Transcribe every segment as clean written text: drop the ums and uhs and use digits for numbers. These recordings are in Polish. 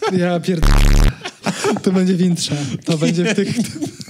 Ja pierdolę. To będzie wintrze. To będzie w tych...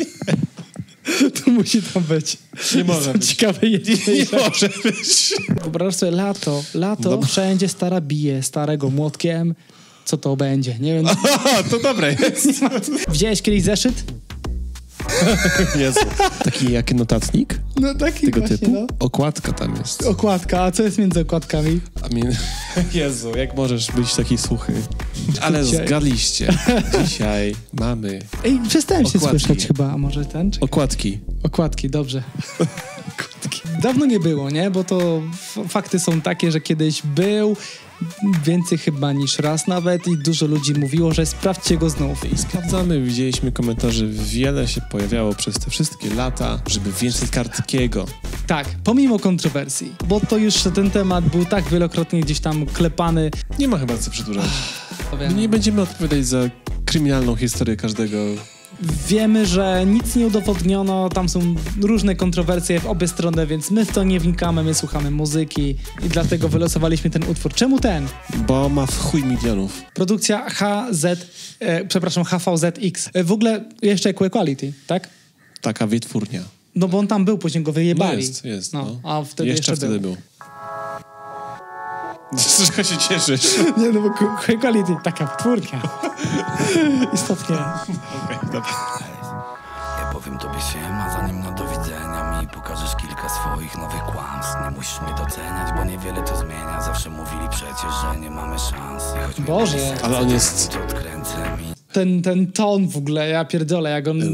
To musi tam być. Nie może być. Ciekawe Nie może być. Wyobraź sobie lato, wszędzie stara bije starego młotkiem. Co to będzie? Nie wiem. To dobre jest. Widziałeś kiedyś zeszyt? Jezu. Taki jak notatnik? No taki tego właśnie, typu? no. Okładka tam jest. Okładka, a co jest między okładkami? Jezu, jak możesz być taki suchy? Ale zgadliście. Dzisiaj mamy Ej, przestałem się okładki. słyszeć chyba, a może ten? Czekaj. Okładki, dobrze. Dawno nie było, nie? Bo to fakty są takie, że kiedyś był, więcej chyba niż raz nawet i dużo ludzi mówiło, że sprawdźcie go znów. I sprawdzamy, widzieliśmy komentarzy, wiele się pojawiało przez te wszystkie lata, żeby więcej Kartkiego. Tak, pomimo kontrowersji, bo to już ten temat był tak wielokrotnie gdzieś tam klepany. Nie ma chyba co przedłużać. Nie będziemy odpowiadać za kryminalną historię każdego. Wiemy, że nic nie udowodniono, tam są różne kontrowersje w obie strony, więc my w to nie wnikamy, my słuchamy muzyki i dlatego wylosowaliśmy ten utwór. Czemu ten? Bo ma w chuj milionów. Produkcja HVZX. W ogóle jeszcze Equal Quality, tak? Taka wytwórnia. No bo on tam był, później go wyjebali. No jest. No. A wtedy jeszcze wtedy był. Trochę się cieszysz. Nie, no bo Equal Quality, taka wytwórnia. Istotnie. Okej, dobra. Ja powiem tobie siema, zanim do widzenia mi pokażesz kilka swoich nowych kłamstw. Nie musisz mnie doceniać, bo niewiele to zmienia. Zawsze mówili przecież, że nie mamy szans. Boże. Ale on jest... Ten ton w ogóle, ja pierdolę, jak on...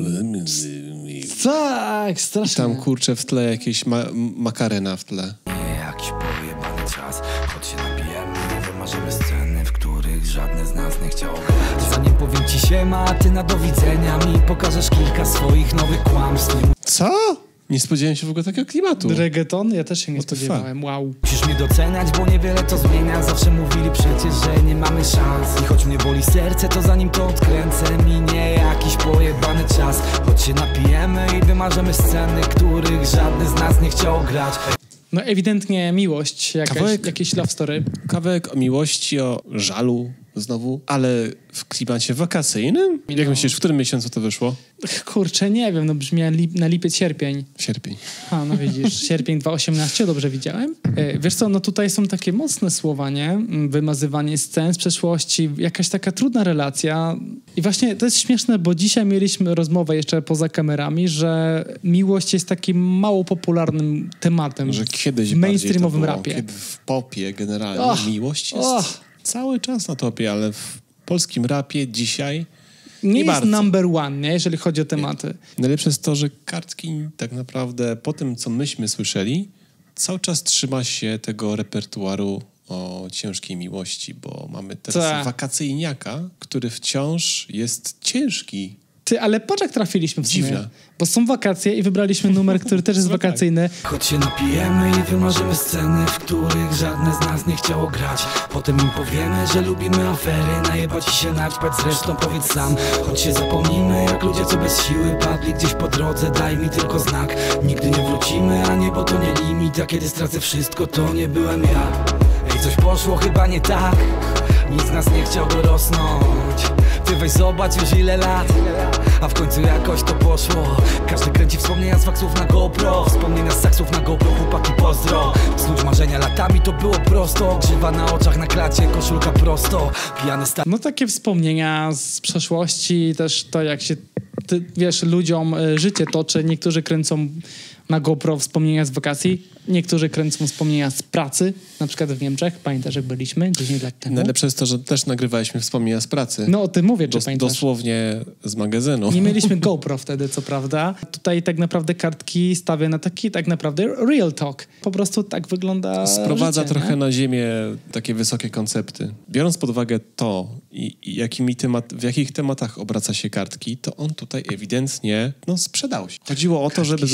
Tak, strasznie. Tam kurczę w tle jakieś makarena w tle. Nie, jakiś pojebany czas. Choć się napijemy, nie wymarzymy sceny, w których żadne z nas nie chciało grać. Zanim powiem ci siema, a ty na do widzenia mi pokażesz kilka swoich nowych kłamstw. Co? Nie spodziewałem się w ogóle takiego klimatu. Reggaeton? Ja też się nie spodziewałem. Wow. Musisz mnie doceniać, bo niewiele to zmienia. Zawsze mówili przecież, że nie mamy szans. I choć mnie boli serce, to zanim to odkręcę, minie jakiś pojebany czas. Choć się napijemy i wymarzymy sceny, których żadny z nas nie chciał grać. No ewidentnie miłość, jakieś love story. Kawałek o miłości, o żalu znowu, ale w klimacie wakacyjnym? Jak myślisz, w którym miesiącu to wyszło? Kurczę, nie wiem, no brzmi na lipiec, sierpień. Sierpień. A, no widzisz, sierpień 2018, dobrze widziałem? Wiesz co, no tutaj są takie mocne słowa, nie? Wymazywanie scen z przeszłości, jakaś taka trudna relacja. I właśnie to jest śmieszne, bo dzisiaj mieliśmy rozmowę jeszcze poza kamerami, że miłość jest takim mało popularnym tematem że kiedyś w mainstreamowym było, rapie. Kiedy w popie generalnie miłość jest cały czas na topie, ale w polskim rapie dzisiaj nie jest bardzo. number one, nie? Jeżeli chodzi o tematy. Najlepsze jest to, że Kartki tak naprawdę po tym, co myśmy słyszeli, cały czas trzyma się tego repertuaru o ciężkiej miłości, bo mamy teraz wakacyjniaka, który wciąż jest ciężki. Ty, ale patrz jak trafiliśmy w sumie. Dziwne. Bo są wakacje i wybraliśmy numer, który też jest wakacyjny. Choć się napijemy i wymarzymy sceny, w których żadne z nas nie chciało grać. Potem im powiemy, że lubimy afery, najebać i się naćpać, zresztą powiedz sam. Choć się zapomnimy, jak ludzie co bez siły padli gdzieś po drodze, daj mi tylko znak. Nigdy nie wrócimy, a niebo to nie limit, a kiedy stracę wszystko, to nie byłem ja. Ej, coś poszło chyba nie tak, nic z nas nie chciał dorosnąć. Ty weź zobacz już ile lat, a w końcu jakoś to poszło. Każdy kręci wspomnienia z faksów na GoPro, wspomnienia z saksów na GoPro, chłopaki pozdro. Snuć marzenia latami to było prosto, grzywa na oczach na klacie, koszulka prosto, pijany stan. No takie wspomnienia z przeszłości, też to jak się, wiesz, ludziom życie toczy. Niektórzy kręcą na GoPro wspomnienia z wakacji, niektórzy kręcą wspomnienia z pracy, na przykład w Niemczech. Pamiętasz, jak byliśmy 10 lat temu? Najlepsze jest to, że też nagrywaliśmy wspomnienia z pracy. No o tym mówię, czy pamiętasz? Dosłownie z magazynu. Nie mieliśmy GoPro wtedy, co prawda. Tutaj tak naprawdę Kartki stawia na taki tak naprawdę real talk. Po prostu tak wygląda Sprowadza życie, trochę nie? na ziemię takie wysokie koncepty. Biorąc pod uwagę to i w jakich tematach obraca się Kartki, to on tutaj ewidentnie sprzedał się. Chodziło o to, żeby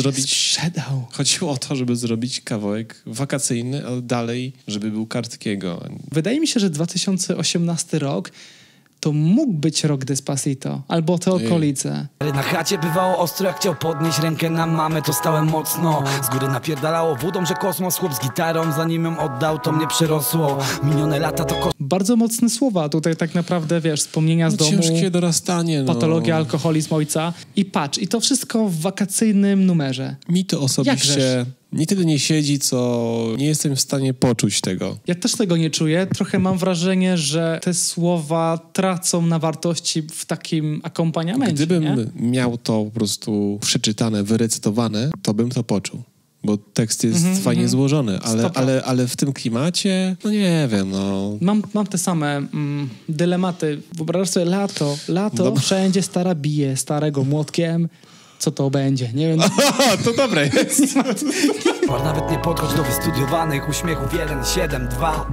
zrobić kawałek wakacyjny, ale dalej, żeby był Kartkiego. Wydaje mi się, że 2018 rok to mógł być rok Despacito, albo te okolice. Na chacie bywało ostro, jak chciał podnieść rękę na mamę, to stałem mocno. Z góry napierdalało wódą, że kosmos, chłop z gitarą, zanim ją oddał, to mnie przerosło. Minione lata to Bardzo mocne słowa, tutaj tak naprawdę, wiesz, wspomnienia z domu. Ciężkie dorastanie, patologia, alkoholizm ojca. I patrz, i to wszystko w wakacyjnym numerze. Mi to osobiście nie tyle nie siedzi, co nie jestem w stanie poczuć tego. Ja też tego nie czuję. Trochę mam wrażenie, że te słowa tracą na wartości w takim akompaniamencie. Gdybym miał to po prostu przeczytane, wyrecytowane, to bym to poczuł. Bo tekst jest fajnie złożony, ale w tym klimacie, no nie wiem, no... Mam te same dylematy. Wyobraź sobie lato, wszędzie stara bije starego młotkiem. Co to będzie? Nie wiem. To dobre jest. Nawet nie podchodź do wystudiowanych uśmiechów 1, 7, 2.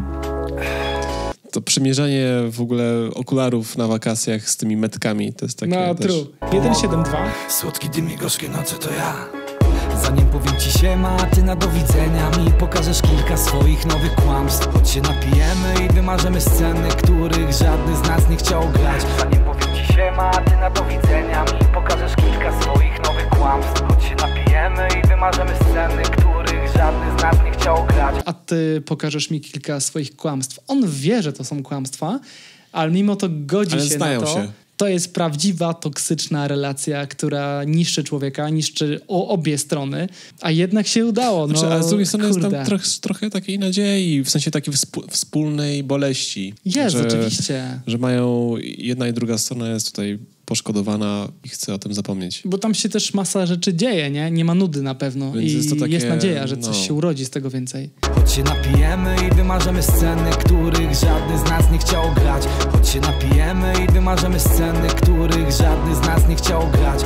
To przymierzanie w ogóle okularów na wakacjach z tymi metkami, to jest takie no, też... true. 1, 7, 2. Słodki dym i gorzkie noce to ja. Zanim powiem ci siema, a ty na do widzenia mi pokażesz kilka swoich nowych kłamstw. Choć się napijemy i wymarzymy sceny, których żadny z nas nie chciał grać. Zanim powiem ci siema, a ty na do widzenia mi pokażesz kilka swoich nowych kłamstw. Choć się napijemy i wymarzymy sceny, których żadny z nas nie chciał grać. A ty pokażesz mi kilka swoich kłamstw. On wie, że to są kłamstwa, ale mimo to godzi się na to. Się. To jest prawdziwa, toksyczna relacja, która niszczy człowieka, niszczy obie strony, a jednak się udało. No, a z drugiej strony jest tam trochę takiej nadziei, w sensie takiej wspólnej boleści. Jest, oczywiście. Że mają, jedna i druga strona jest tutaj poszkodowana i chce o tym zapomnieć. Bo tam się też masa rzeczy dzieje, nie? Nie ma nudy na pewno. Więc i jest nadzieja, że coś się urodzi z tego więcej. Choć się napijemy i wymarzymy sceny, których żadny z nas nie chciał grać. Choć się napijemy i wymarzymy sceny, których żadny z nas nie chciał grać.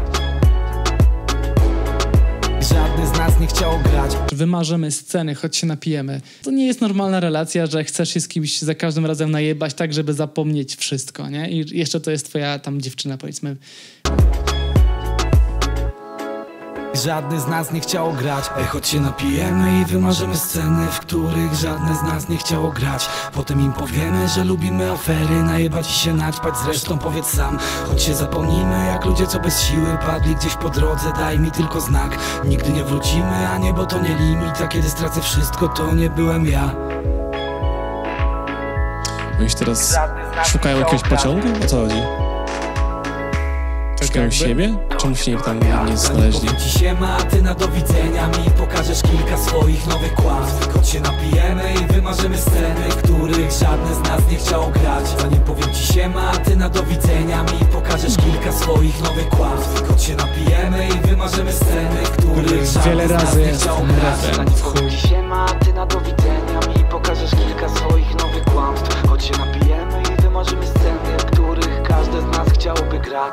Żadny z nas nie chciał grać. Wymarzymy sceny, choć się napijemy. To nie jest normalna relacja, że chcesz się z kimś za każdym razem najebać tak, żeby zapomnieć wszystko, nie? I jeszcze to jest twoja tam dziewczyna, powiedzmy. Żadny z nas nie chciał grać. Choć się napijemy i wymarzymy sceny, w których żadne z nas nie chciało grać. Potem im powiemy, że lubimy afery, najebać i się naćpać, zresztą powiedz sam. Choć się zapomnimy, jak ludzie, co bez siły padli gdzieś po drodze, daj mi tylko znak. Nigdy nie wrócimy, a niebo to nie limit, a kiedy stracę wszystko, to nie byłem ja. Oni teraz szukają jakiegoś pociągu? O co chodzi? Szukają siebie? Czemu się nikt tam nie znaleźli? Powiem ci siema, a ty na do widzenia mi pokażesz kilka swoich nowych kłamstw. Choć się napijemy i wymarzymy sceny, których żadne z nas nie chciał grać. Zanim powiem ci siema, a ty na do widzenia mi pokażesz kilka swoich nowych kłamstw. Choć się napijemy i wymarzymy sceny, których żadne z nas nie chciał grać. Zanim powiem ci siema, a ty na do widzenia mi pokażesz kilka swoich nowych kłamstw. Choć się napijemy i wymarzymy sceny, w których każdy z nas chciałby grać.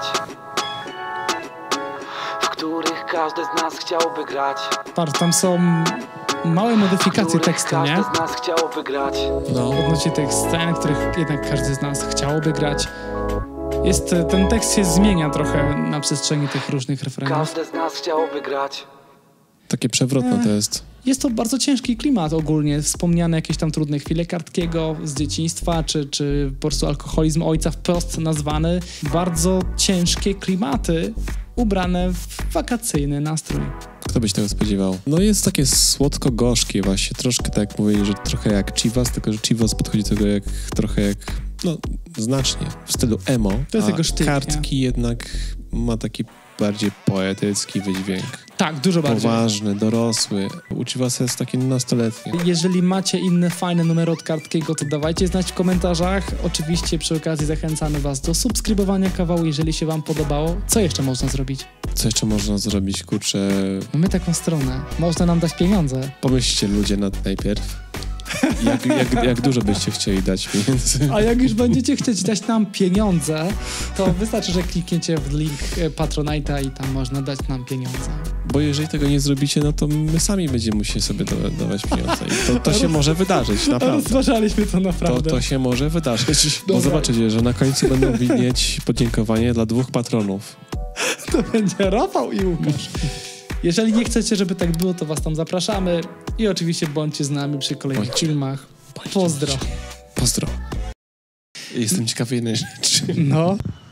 W których każdy z nas chciałby grać. Patrz, tam są małe modyfikacje tekstu, nie? Każdy z nas chciałby grać. No, odnośnie tych scen, których jednak każdy z nas chciałby grać. Ten tekst się zmienia trochę na przestrzeni tych różnych refrenów. Każdy z nas chciałby grać. Takie przewrotne to jest. Jest to bardzo ciężki klimat ogólnie. Wspomniane jakieś tam trudne chwile Kartkiego z dzieciństwa, czy po prostu alkoholizm ojca wprost nazwany. Bardzo ciężkie klimaty ubrane w wakacyjny nastrój. Kto by się tego spodziewał? No jest takie słodko-gorzkie właśnie. Troszkę tak jak mówili, że trochę jak Chivas, tylko że Chivas podchodzi do tego trochę jak, no znacznie, w stylu emo. To jest jego sztyk, Kartki nie? jednak ma taki bardziej poetycki wydźwięk. Tak, dużo bardziej. Poważny, dorosły. U Chivasa jest taki nastoletni. Jeżeli macie inne fajne numery od Kartkiego, to dawajcie znać w komentarzach. Oczywiście przy okazji zachęcamy was do subskrybowania kanału, jeżeli się wam podobało. Co jeszcze można zrobić? Co jeszcze można zrobić? Kurczę... Mamy taką stronę. Można nam dać pieniądze. Pomyślcie ludzie najpierw. Jak dużo byście chcieli dać pieniędzy? A jak już będziecie chcieć dać nam pieniądze, to wystarczy, że klikniecie w link Patronite'a i tam można dać nam pieniądze. Bo jeżeli tego nie zrobicie, no to my sami będziemy musieli sobie dawać pieniądze. I to się może wydarzyć, naprawdę. Rozważaliśmy to naprawdę. To się może wydarzyć. Bo zobaczycie, że na końcu będą widnieć podziękowanie dla 2 patronów. To będzie Rafał i Łukasz. Jeżeli nie chcecie, żeby tak było, to was tam zapraszamy i oczywiście bądźcie z nami przy kolejnych filmach. Pozdro. Pozdro. Jestem ciekawy jednej rzeczy. No.